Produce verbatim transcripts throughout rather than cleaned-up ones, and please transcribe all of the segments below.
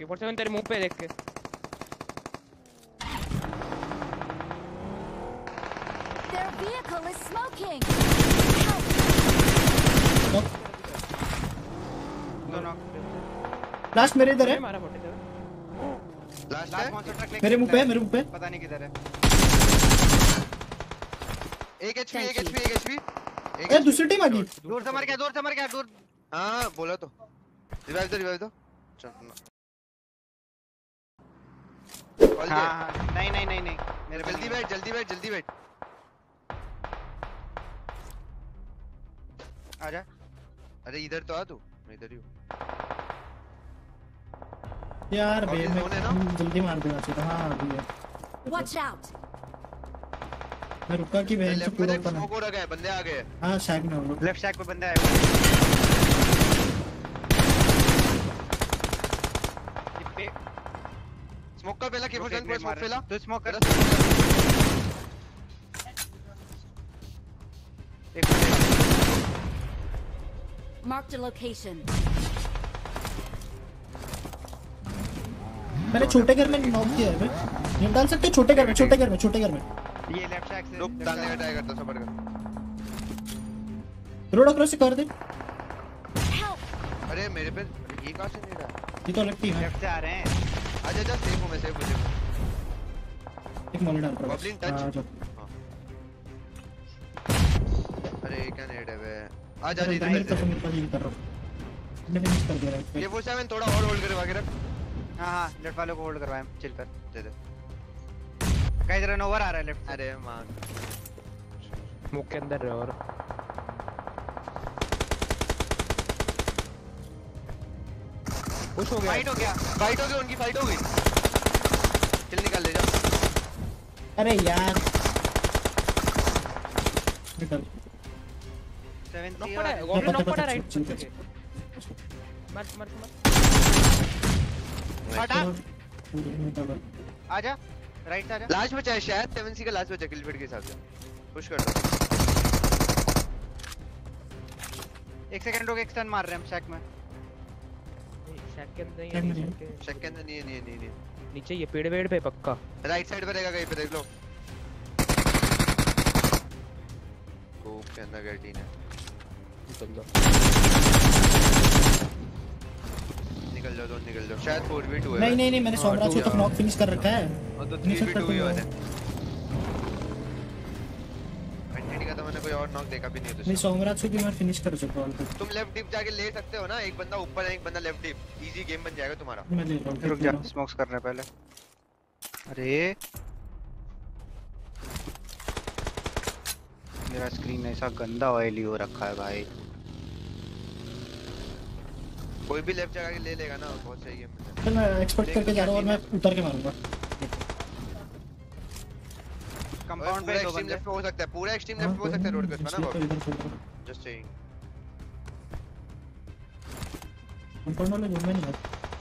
P forty seven तेरे मुंह पे देख के। Their vehicle is smoking. दोनों लास्ट मेरे इधर है। मारा फोर्टी सेवन। लास्ट लास्ट कौन सा ट्रक लेके मेरे मुंह पे है, मेरे मुंह पे पता नहीं किधर है। एक एचपी एक एचपी एक एचपी ए दूसरी टीम आ गई। दूर से मर गया, दूर से मर गया, दूर। हां बोला तो रिवाइव दो रिवाइव दो। हां हां नहीं नहीं नहीं नहीं मेरे जल्दी बैठ जल्दी बैठ जल्दी बैठ। आजा। अरे इधर तो आ तू, मैं इधर ही हूं यार बे मैं जल्दी मार देना चाहिए। हां अभी है। Watch out. मैं रुका कि बहन से पूरा ओपन है। स्मोक हो रहा है, बंदे आ गए। हां शैक में हो लोग। लेफ्ट शैक पे बंदा है। स्मोक का पहला केबल गन पर स्मोक फैला। तू स्मोक कर। एक Marked a location. मैंने छोटे घर में नॉक किया है। ये डाल सकते हैं छोटे घर में, छोटे घर में, छोटे घर में। ये लेफ्ट शैक से रुक डालने का ट्राई करता सबर कर। रोड क्रॉस कर दे। अरे मेरे पे ये कहां से नहीं रहा? ये तो लगती है। लेफ्ट से आ रहे हैं। आजा जा सेफ हूं मैं, सेफ मुझे। एक मॉल डाल रहा हूं। Bubbling touch. अरे क्या नेड है बे। आजा इधर मेरे पास मेरे पास हील कर रहा हूं। मैंने फिनिश कर दिया है। ये फोर्टी सेवन थोड़ा और होल्ड करवा के रख। हां हां लेफ्ट वालों को होल्ड करवाएं, चिल कर। दे दे। गाइस रन ओवर आ रहा है लेफ्ट। अरे मां मुंह के अंदर है और पुश हो गया। फाइट हो गया, फाइट हो गई उनकी, फाइट हो गई। चल निकाल ले जा। अरे यार निकल। सेवन नॉक थ्री पड़ा है, और गॉब्लिन नॉक पड़ा है राइट। ठीक है। मर मर मर। हटा। आजा राइट से आजा। लास्ट बचा है शायद सेवन सी का लास्ट बचा किल फीड के हिसाब से। पुश कर दो। एक सेकंड रुक, एक स्टन मार रहे हैं हम शैक में। शैक के अंदर ही है, अंदर ही है। शैक के- शक के अंदर नहीं है नहीं है नहीं है। नीचे ये पेड़ वेड़ पे पक्का। राइट साइड पर रहेगा कहीं पे देख लो। कोप के अंदर गैटीन है। निकल जाओ निकल जाओ, दोनों निकल जाओ। शायद फोर वी टू है। नहीं नहीं नहीं मैंने सोमराज को तक नॉक फिनिश कर रखा है। और तो थ्री वी टू ही होने। एंटिटी का तो मैंने कोई और नॉक देखा भी नहीं नहीं तो। सोमराज को भी मैं फिनिश कर चुका हूं। तुम लेफ्ट डिप जाके ले सकते हो ना, एक बंदा ऊपर है एक बंदा लेफ्ट डिप। इजी गेम बन जाएगा तुम्हारा। मैं ले रहा हूं। रुक जा, स्मोक्स करने पहले। अरे मेरा स्क्रीन ऐसा गंदा ऑयली हो रखा है भाई। कोई भी लेफ्ट जाके ले लेगा ना, बहुत सही गेम है। चल मैं एक्सपेक्ट करके जा रहा हूं और मैं उतर के मारूंगा। कंपाउंड पे दो एक्सट्रीम बंदे। लेफ्ट पे हो सकता है, पूरा एक्सट्रीम लेफ्ट पे हो सकता है रोड पे ना इसलिए तो बाबू। इधर छोड़ रहा हूं। Just saying. कंपाउंड वाले रूम में नहीं है।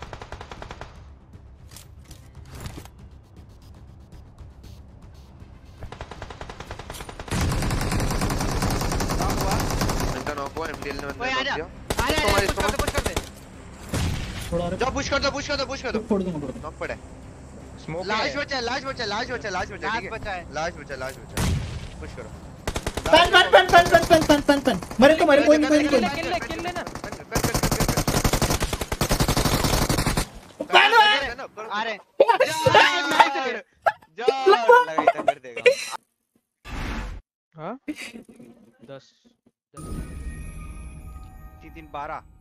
इनका नॉक हुआ, एमडीएल ने बंदा ओए आजा दिया। आजा तुम्हारे पुश कर दे, पुश कर दे। थोड़ा और जाओ पुश कर दो, पुश कर दो, पुश कर दो। फोड़ दूंगा फोड़ दूंगा। नॉक पड़ा है। स्मोक लास्ट बचा है, लास्ट बचा है, लास्ट बचा है, लास्ट बचा है, लास्ट ठीक है। बचा है। लास्ट बचा है, लास्ट बचा है। पुश करो। पन पन पन पन पन पन पन पन पन मरे तो मरे, कोई नहीं कोई नहीं कोई नहीं। किल ले किल ले ना। पन आ रहे जा लगाई था कर देगा। हां दस तीन तीन बारह।